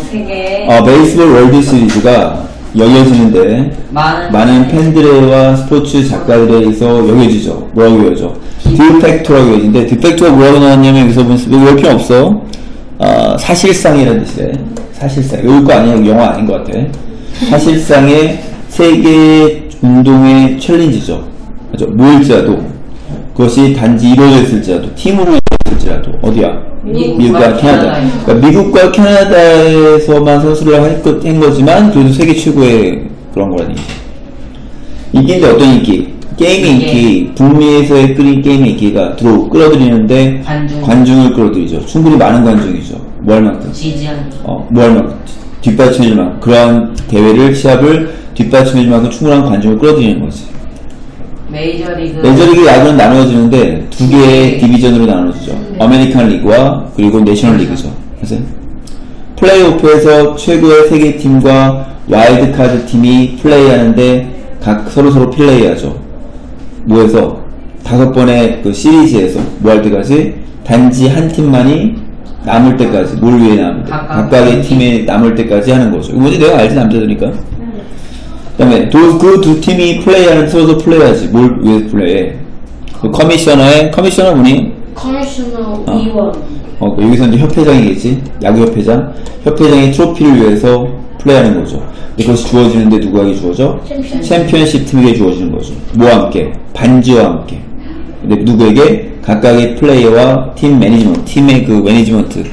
세계 베이스볼 월드 시리즈가 여겨지는데 많은 팬들과 스포츠 작가들에 의해서 여겨지죠. 뭐라고 여겨져? 디팩토라고 여겨지는데 디팩토가 뭐라고 나왔냐면 여기서 보면 왜 필요 없어? 사실상이라는 뜻이래. 사실상. 이거 거 아니야? 영화 아닌 것 같아. 사실상의 세계 운동의 챌린지죠. 그죠? 뭐일지라도 그것이 단지 이루어졌을지라도 팀으로 이루어졌을지라도 어디야? 미국과 캐나다. 그러니까 미국과 캐나다에서만 선수를 한 거지만 그래도 세계 최고의 그런 거라는 얘기죠. 인기인데 어떤 인기? 게임의 인기. 북미에서의 게임의 인기가 끌어들이는데 관중을 끌어들이죠. 충분히 많은 관중이죠. 뭐 할 만큼? 뭐 할 만큼? 뒷받침해줄 만큼. 그러한 대회를, 시합을 뒷받침해줄 만큼 충분한 관중을 끌어들이는 거지. 메이저리그 야구는 나누어지는데 두 개의 디비전으로 나누어지죠. 아메리칸 리그와 그리고 내셔널 리그죠. 그래서 플레이오프에서 최고의 세 개 팀과 와일드카드 팀이 플레이하는데 각 서로 플레이하죠. 뭐해서 5번의 그 시리즈에서 뭐 할 때까지 단지 한 팀만이 남을 때까지 뭘 위해 남을 때 각각의 팀에 남을 때까지 하는 거죠. 이거 뭐지? 내가 알지 남자들이니까. 그 다음에 그 두 팀이 플레이하는 서로 플레이하지. 뭘 위해 플레이해? 그 커미셔너 뭐니? 커미셔너 의원. 여기서 이제 협회장이겠지. 야구협회장. 협회장이 트로피를 위해서 플레이하는 거죠. 근데 그것이 주어지는데 누구에게 주어져? 챔피언십 팀에게 주어지는 거죠. 뭐와 함께? 반지와 함께. 근데 누구에게? 각각의 플레이어와 팀 매니지먼트, 팀의 그 매니지먼트,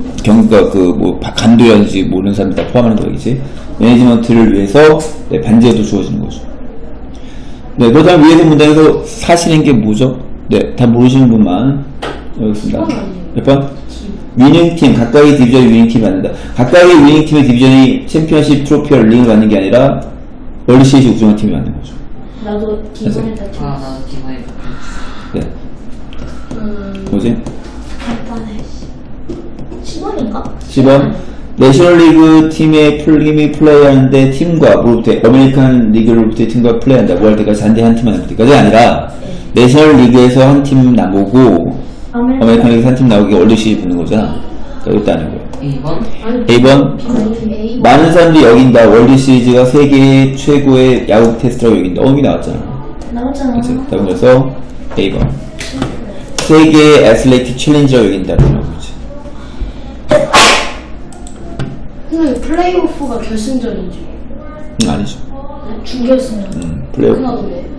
감독이라든지 모르는 사람들 다 포함하는 거겠지. 매니지먼트를 위해서 반지에도 주어지는 거죠. 네, 그렇다면 위에서 문장에서 사실인 게 뭐죠? 네, 다 모르시는 분만 여기 있습니다. 몇 번? 위닝팀, 각각의 디비전이 위닝팀이 받는다. 각각의 위닝팀의 디비전이 챔피언십 트로피와 링을 받는 게 아니라 월드시리즈 우승한 팀이 받는 거죠. 나도 디번에다 나도 디번에 네. 뭐지? 10번인가? 10번. 내셔널리그 팀의 팀이 플레이하는데 팀과 아메리칸 리그로부터의 팀과 플레이한다. 뭐 할 때까지 단지 한 팀만 남을 때까지 아니라 내셔널리그에서 한 팀 나오고 아메리칸 리그에서 한 팀 나오기가 월드시리즈 붙는 거잖아. 그러니까 이거 아니고요. 2번. 많은 사람들이 여긴다. 월드시리즈가 세계의 최고의 야구 테스트라고 여긴다. 이미 나왔잖아. 그치? 그래서 A번. 세계의 애슬레이틱 챌린저라고 여긴다. 근데 플레이오프가 결승전이지. 아니죠. 준결승전. 플레이오프.